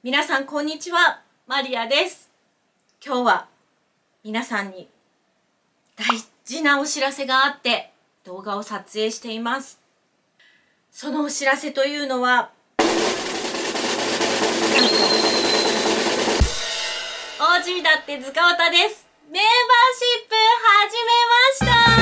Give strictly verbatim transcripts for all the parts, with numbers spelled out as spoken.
皆さんこんにちは、マリアです。今日は皆さんに大事なお知らせがあって動画を撮影しています。そのお知らせというのは、オージー だって塚尾です。メンバーシップ始めました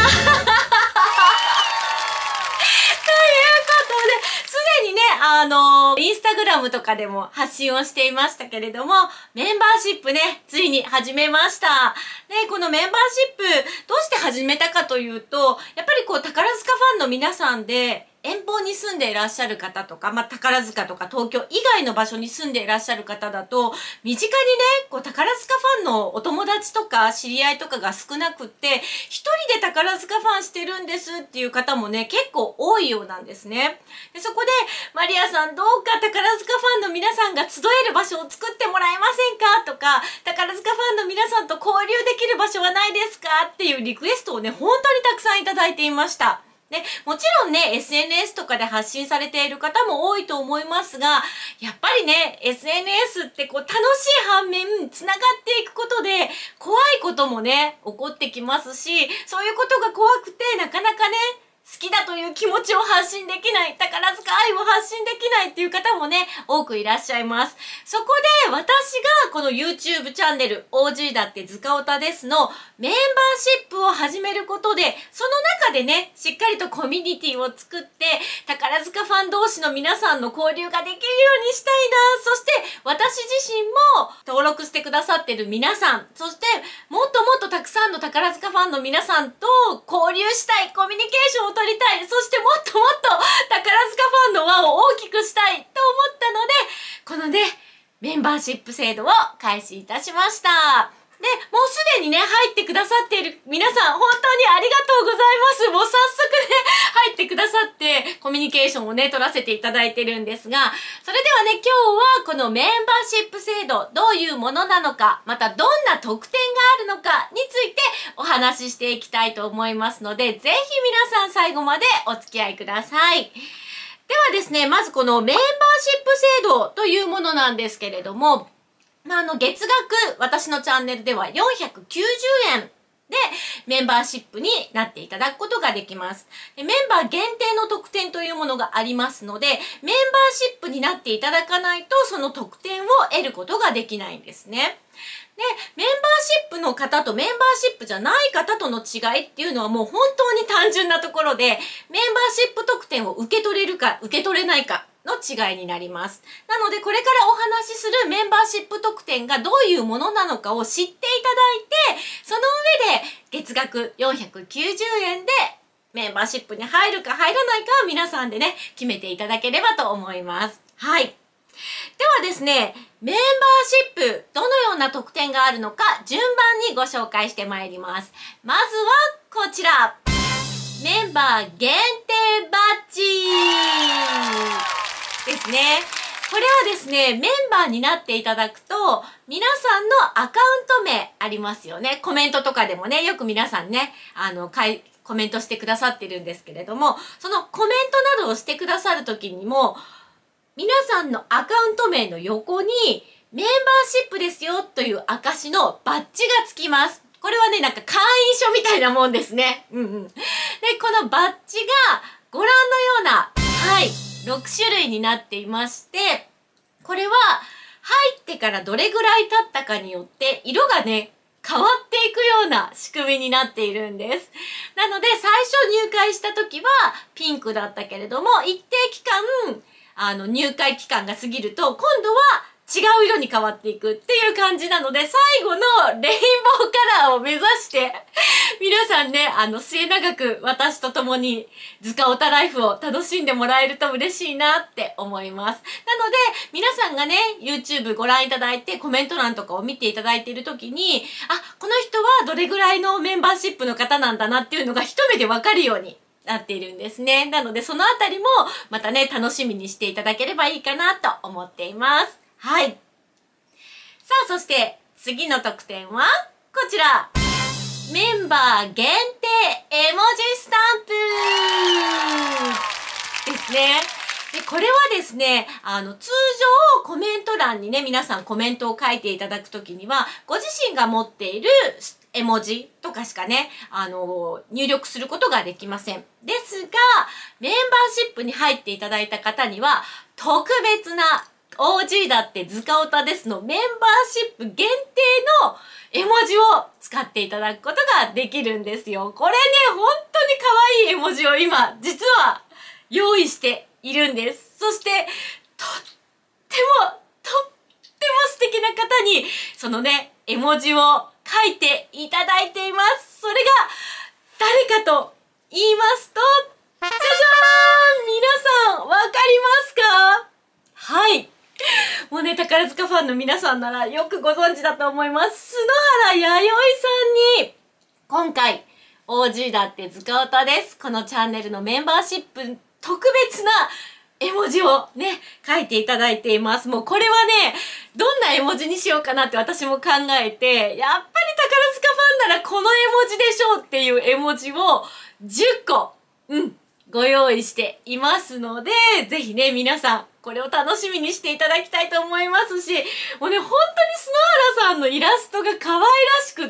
すでにね、あのー、インスタグラムとかでも発信をしていましたけれども、メンバーシップね、ついに始めました。で、このメンバーシップ、どうして始めたかというと、やっぱりこう、宝塚ファンの皆さんで、遠方に住んでいらっしゃる方とか、まあ、宝塚とか東京以外の場所に住んでいらっしゃる方だと、身近にね、こう、宝塚ファンのお友達とか知り合いとかが少なくって、一人で宝塚ファンしてるんですっていう方もね、結構多いようなんですね。でそこで、マリアさんどうか宝塚ファンの皆さんが集える場所を作ってもらえませんかとか、宝塚ファンの皆さんと交流できる場所はないですかっていうリクエストをね、本当にたくさんいただいていました。で、もちろんね、エスエヌエス とかで発信されている方も多いと思いますが、やっぱりね、エスエヌエス ってこう楽しい反面、つながっていくことで、怖いこともね、起こってきますし、そういうことが怖くて、なかなかね、好きだという気持ちを発信できない、宝塚愛を発信できないっていう方もね、多くいらっしゃいます。そこで私がこの YouTube チャンネル オージー だって塚尾田ですのメンバーシップを始めることで、その中でね、しっかりとコミュニティを作って、宝塚ファン同士の皆さんの交流ができるようにしたいな。そして私自身も登録してくださっている皆さん、そしてもっともっとたくさんの宝塚ファンの皆さんと交流したい、コミュニケーションを取りたい、そしてもっともっと宝塚ファンの輪を大きくしたいと思ったので、このね、メンバーシップ制度を開始いたしました。で、もうすでにね、入ってくださっている皆さん、本当にありがとうございます。もう早速ね、入ってくださって、コミュニケーションをね、取らせていただいてるんですが、それではね、今日はこのメンバーシップ制度、どういうものなのか、またどんな特典があるのかについてお話ししていきたいと思いますので、ぜひ皆さん最後までお付き合いください。ではですね、まずこのメンバーシップ制度というものなんですけれども、まあ、あの、月額、私のチャンネルではよんひゃくきゅうじゅうえんでメンバーシップになっていただくことができます。でメンバー限定の特典というものがありますので、メンバーシップになっていただかないと、その特典を得ることができないんですね。で、メンバーシップの方とメンバーシップじゃない方との違いっていうのはもう本当に単純なところで、メンバーシップ特典を受け取れるか受け取れないかの違いになります。なのでこれからお話しするメンバーシップ特典がどういうものなのかを知っていただいて、その上で月額よんひゃくきゅうじゅうえんでメンバーシップに入るか入らないかは皆さんでね、決めていただければと思います。はい。ではですね、メンバーシップ、どのような特典があるのか、順番にご紹介してまいります。まずはこちら。メンバー限定バッジですね。これはですね、メンバーになっていただくと、皆さんのアカウント名ありますよね。コメントとかでもね、よく皆さんね、あの、かい、コメントしてくださってるんですけれども、そのコメントなどをしてくださるときにも、皆さんのアカウント名の横に、メンバーシップですよという証のバッジがつきます。これはね、なんか会員証みたいなもんですね。うんうん。で、このバッジがご覧のような、はい、ろくしゅるいになっていまして、これは入ってからどれぐらい経ったかによって色がね、変わっていくような仕組みになっているんです。なので、最初入会した時はピンクだったけれども、一定期間、あの、入会期間が過ぎると、今度は違う色に変わっていくっていう感じなので、最後のレインボーカラーを目指して、皆さんね、あの、末永く私と共に塚尾田ライフを楽しんでもらえると嬉しいなって思います。なので、皆さんがね、YouTube ご覧いただいてコメント欄とかを見ていただいているときに、あ、この人はどれぐらいのメンバーシップの方なんだなっていうのが一目でわかるようになっているんですね。なので、そのあたりもまたね、楽しみにしていただければいいかなと思っています。はい。さあ、そして次の特典はこちら。メンバー限定絵文字スタンプですね。 で、これはですね、あの、通常コメント欄にね、皆さんコメントを書いていただくときには、ご自身が持っている絵文字とかしかね、あの、入力することができません。ですが、メンバーシップに入っていただいた方には、特別な オージー だって図鑑歌ですのメンバーシップ限定の絵文字を使っていただくことができるんですよ。これね、本当に可愛い絵文字を今、実は用意しているんです。そして、とっても、とっても素敵な方に、そのね、絵文字を書いていただいています。それが、誰かと言いますと、じゃじゃーん！皆さん、わかりますか？はい。もうね、宝塚ファンの皆さんならよくご存知だと思います。篠原弥生さんに、今回、オージー だって図鑑歌です。このチャンネルのメンバーシップ特別な絵文字をね、書いていただいています。もうこれはね、どんな絵文字にしようかなって私も考えて、やっぱり宝塚ファンならこの絵文字でしょうっていう絵文字をじゅっこ、うん、ご用意していますので、ぜひね、皆さん、これを楽しみにしていただきたいと思いますし、もうね、本当に篠原さんのイラストが可愛らしくって、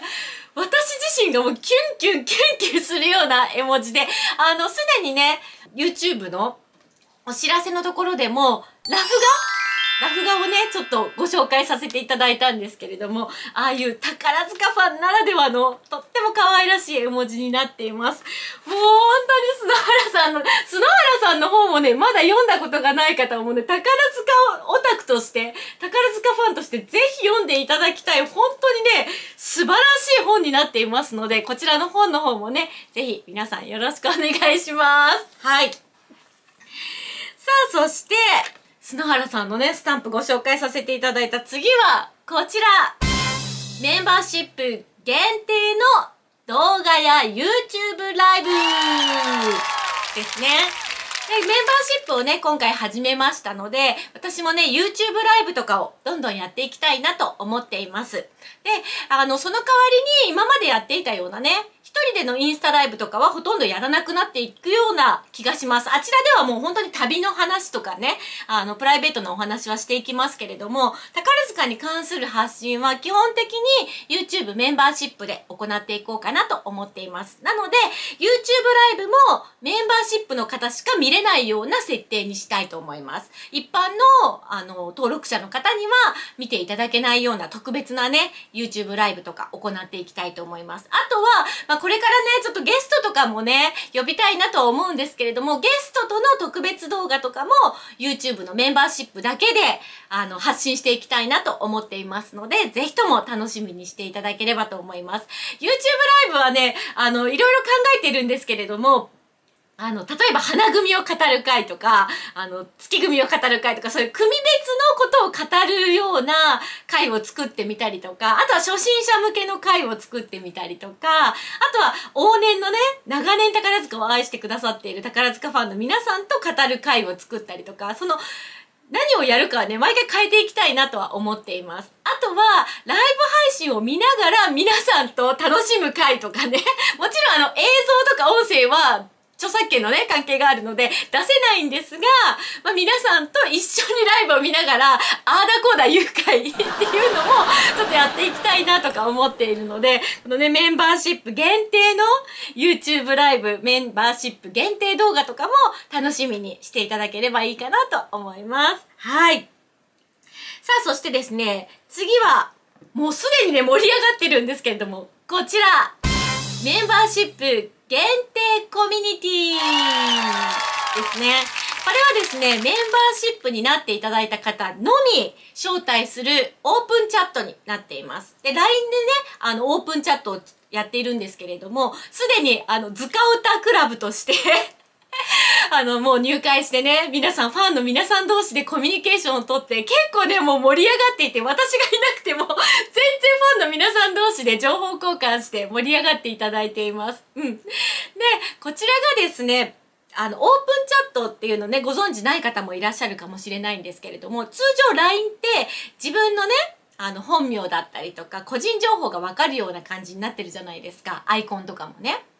私自身がもうキュンキュンキュンキュンするような絵文字で、あの、すでにね、YouTube のお知らせのところでも、ラフ画ラフ画をね、ちょっとご紹介させていただいたんですけれども、ああいう宝塚ファンならではの、とっても可愛らしい絵文字になっています。もう本当に篠原さんの、篠原さんの方もね、まだ読んだことがない方もね、宝塚オタクとして、宝塚ファンとしてぜひ読んでいただきたい、本当にね、素晴らしい本になっていますので、こちらの本の方もね、ぜひ皆さんよろしくお願いします。はい。さあ、そして、篠原さんのね、スタンプご紹介させていただいた次は、こちら。メンバーシップ限定の動画や YouTube ライブですね。で、メンバーシップをね、今回始めましたので、私もね、YouTube ライブとかをどんどんやっていきたいなと思っています。で、あの、その代わりに今までやっていたようなね、一人でのインスタライブとかはほとんどやらなくなっていくような気がします。あちらではもう本当に旅の話とかね、あの、プライベートなお話はしていきますけれども、宝塚に関する発信は基本的に YouTube メンバーシップで行っていこうかなと思っています。なので、YouTube ライブもメンバーシップの方しか見れないような設定にしたいと思います。一般の、あの、登録者の方には見ていただけないような特別なね、YouTube ライブとか行っていきたいと思います。あとは、まあこれからね、ちょっとゲストとかもね、呼びたいなとは思うんですけれども、ゲストとの特別動画とかも YouTube のメンバーシップだけで、あの、発信していきたいなと思っていますので、ぜひとも楽しみにしていただければと思います。YouTube ライブはね、あの、いろいろ考えてるんですけれども、あの、例えば花組を語る会とか、あの、月組を語る会とか、そういう組別のことを語るような会を作ってみたりとか、あとは初心者向けの会を作ってみたりとか、あとは往年のね、長年宝塚を愛してくださっている宝塚ファンの皆さんと語る会を作ったりとか、その、何をやるかはね、毎回変えていきたいなとは思っています。あとは、ライブ配信を見ながら皆さんと楽しむ会とかね、もちろんあの、映像とか音声は、著作権のね、関係があるので出せないんですが、まあ、皆さんと一緒にライブを見ながら、あーだこーだ誘拐っていうのもちょっとやっていきたいなとか思っているので、このね、メンバーシップ限定の YouTube ライブ、メンバーシップ限定動画とかも楽しみにしていただければいいかなと思います。はい。さあ、そしてですね、次は、もうすでにね、盛り上がってるんですけれども、こちら、メンバーシップ限定コミュニティですね。これはですね、メンバーシップになっていただいた方のみ招待するオープンチャットになっています。で、ライン でね、あの、オープンチャットをやっているんですけれども、すでに、あの、図鑑歌クラブとしてあの、もう入会してね、皆さん、ファンの皆さん同士でコミュニケーションをとって、結構ね、もう盛り上がっていて、私がいなくても、全然ファンの皆さん同士で情報交換して盛り上がっていただいています。うん。で、こちらがですね、あの、オープンチャットっていうのね、ご存知ない方もいらっしゃるかもしれないんですけれども、通常 ライン って自分のね、あの、本名だったりとか、個人情報がわかるような感じになってるじゃないですか。アイコンとかもね。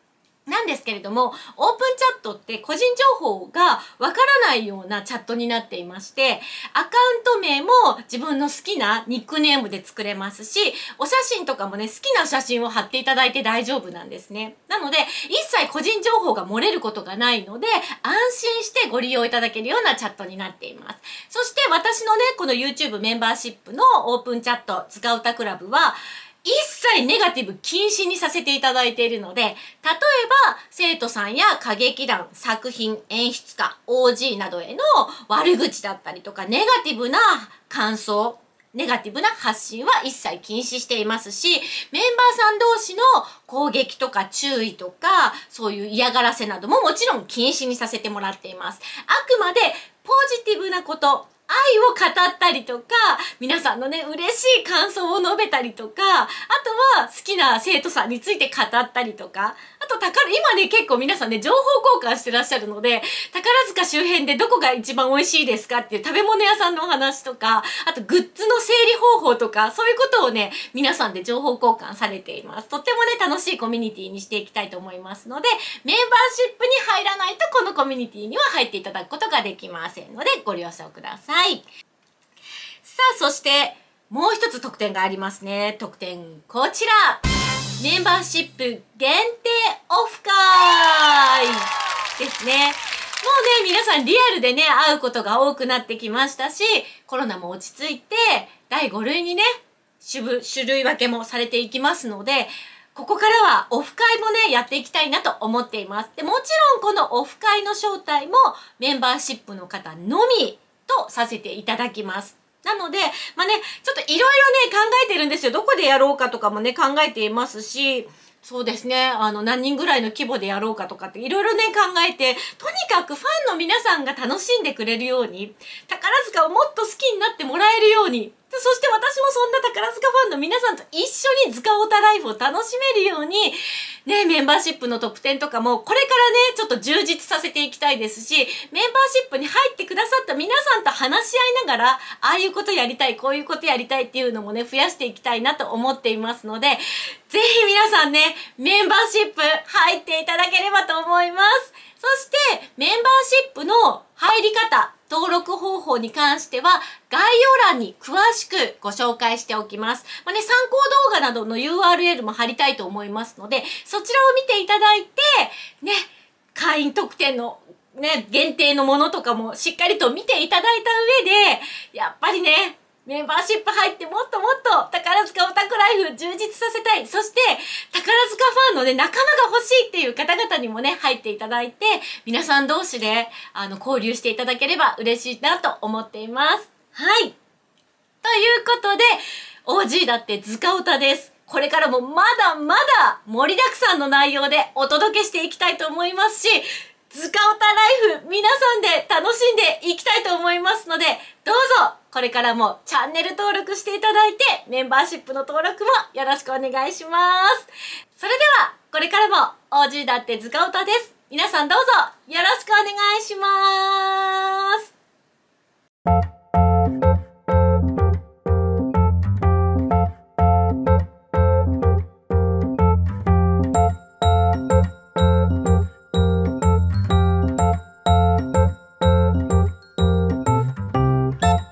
なんですけれども、オープンチャットって個人情報がわからないようなチャットになっていまして、アカウント名も自分の好きなニックネームで作れますし、お写真とかもね、好きな写真を貼っていただいて大丈夫なんですね。なので、一切個人情報が漏れることがないので、安心してご利用いただけるようなチャットになっています。そして私のね、この YouTube メンバーシップのオープンチャット、塚歌クラブは、一切ネガティブ禁止にさせていただいているので、例えば生徒さんや歌劇団、作品、演出家、オージー などへの悪口だったりとか、ネガティブな感想、ネガティブな発信は一切禁止していますし、メンバーさん同士の攻撃とか注意とか、そういう嫌がらせなどももちろん禁止にさせてもらっています。あくまでポジティブなこと、愛を語ったりとか、皆さんのね、嬉しい感想を述べたりとか、あとは好きな生徒さんについて語ったりとか、あと宝、今ね、結構皆さんね、情報交換してらっしゃるので、宝塚周辺でどこが一番美味しいですかっていう食べ物屋さんのお話とか、あとグッズの整理方法とか、そういうことをね、皆さんで情報交換されています。とってもね、楽しいコミュニティにしていきたいと思いますので、メンバーシップに入らないとこのコミュニティには入っていただくことができませんので、ご了承ください。はい。さあ、そして、もう一つ特典がありますね。特典、こちら。メンバーシップ限定オフ会ですね。もうね、皆さんリアルでね、会うことが多くなってきましたし、コロナも落ち着いて、だいご類にね、種類、種類分けもされていきますので、ここからはオフ会もね、やっていきたいなと思っています。で、もちろんこのオフ会の招待もメンバーシップの方のみとさせていただきます。なので、まあね、ちょっといろいろね、考えてるんですよ。どこでやろうかとかもね、考えていますし、そうですね、あの、何人ぐらいの規模でやろうかとかっていろいろね、考えて、とにかくファンの皆さんが楽しんでくれるように、宝塚をもっと好きになってもらえるように、そして私もそんな宝塚ファンの皆さんと一緒に塚オタライフを楽しめるように、ね、メンバーシップの特典とかも、これからね、ちょっと充実させていきたいですし、メンバーシップに入ってくださった皆さんと話し合いながら、ああいうことやりたい、こういうことやりたいっていうのもね、増やしていきたいなと思っていますので、ぜひ皆さんね、メンバーシップ入っていただければと思います。そして、メンバーシップの入り方、登録方法に関しては概要欄に詳しくご紹介しておきます。まあね、参考動画などの ユーアールエル も貼りたいと思いますので、そちらを見ていただいて、ね、会員特典のね、限定のものとかもしっかりと見ていただいた上で、やっぱりね、メンバーシップ入ってもっともっと宝塚オタクライフ充実させたい。そして宝塚ファンのね、仲間が欲しいっていう方々にもね、入っていただいて、皆さん同士であの交流していただければ嬉しいなと思っています。はい。ということで、オージー だって塚オタです。これからもまだまだ盛りだくさんの内容でお届けしていきたいと思いますし、塚オタライフ皆さんで楽しんでいきたいと思いますので、どうぞこれからもチャンネル登録していただいて、メンバーシップの登録もよろしくお願いします。それでは、これからも オージー だって塚オタです。皆さんどうぞよろしくお願いします。